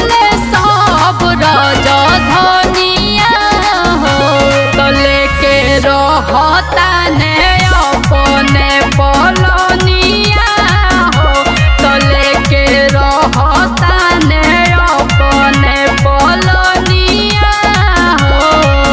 ले सब राजधानिया हो तो लेके रहता ने अपने पलनिया हो तो लेके रहता ने अपने पलनिया हो।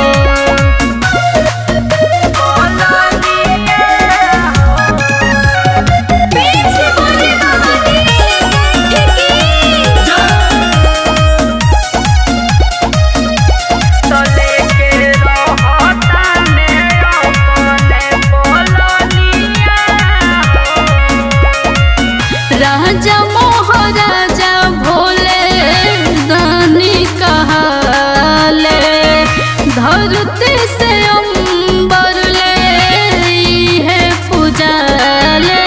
राजा महाराजा भोले दानी कहले धरती से अंबर ले है पूजाले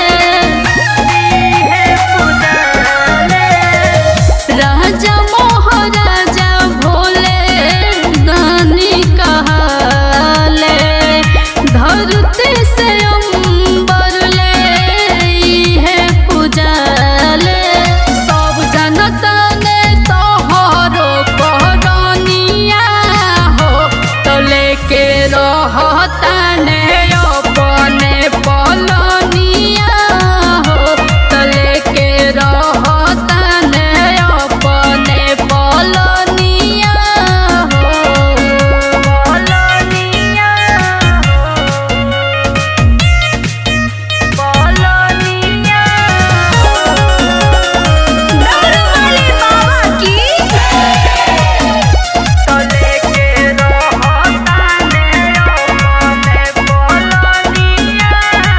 राजा महाराजा भोले दानी कहले धरती से अंबर ले है पूजाले सब जनता ने तोहरो कहनिया हो तो लेके रहता ने अपने पलनिया हो तो लेके रहता ने अपने पलनिया हो। पलनिया पलनिया डमरू वाले बाबा की तो लेके रहता ने अपने पलनिया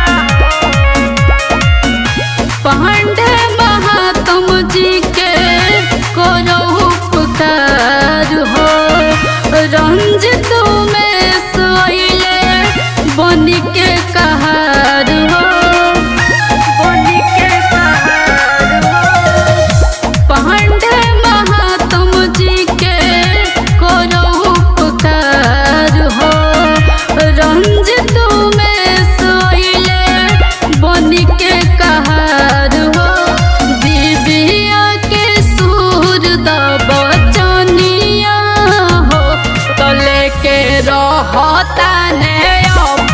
पांडे महात्म जी के करो उपकार हो रंजित में सोइले बन के कहार हो बन के कहार हो पांडे महात्म जी के करो उपकार हो रंजित में सोइले बन के कहार हो दिव्या के सूर बचनिया हो तो लेके रहता ने